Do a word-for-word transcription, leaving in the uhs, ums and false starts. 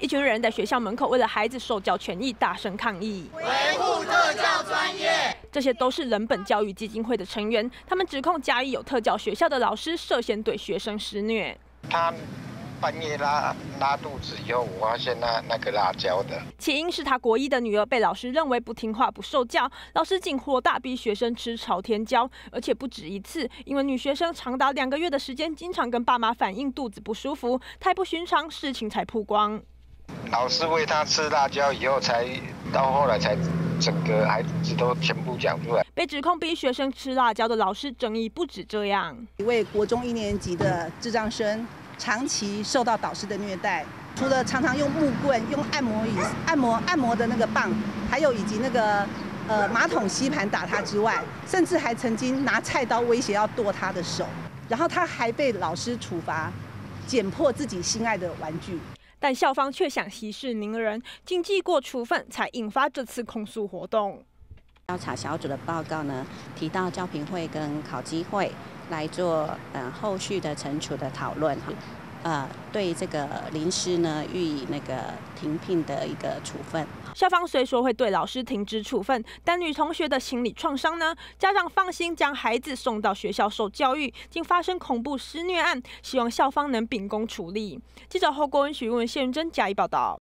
一群人在学校门口为了孩子受教权益大声抗议， 维护特教专业。 这些都是人本教育基金会的成员，他们指控嘉义有特教学校的老师涉嫌对学生施虐。 他半夜拉拉肚子以后，我发现那那个辣椒的起因是他国一的女儿被老师认为不听话、不受教，老师竟火大逼学生吃朝天椒，而且不止一次。因为女学生长达两个月的时间，经常跟爸妈反映肚子不舒服，太不寻常，事情才曝光。 老师喂他吃辣椒以后才，才到后来才整个孩子都全部讲出来。 被指控逼学生吃辣椒的老师争议不止这样， 一位国中一年级的智障生。长期受到导师的虐待，除了常常用木棍、用按摩椅、按摩按摩的那个棒，还有以及那个呃马桶吸盘打他之外，甚至还曾经拿菜刀威胁要剁他的手，然后他还被老师处罚剪破自己心爱的玩具。 但校方却想息事宁人，经记过处分，才引发这次控诉活动。 调查小组的报告呢，提到教评会跟考基会来做呃后续的惩处的讨论，呃，对这个临师呢予以那个停聘的一个处分。 校方虽说会对老师停职处分，但女同学的心理创伤呢？家长放心将孩子送到学校受教育，竟发生恐怖施虐案，希望校方能秉公处理。记者侯国文、许文、谢云珍加以报道。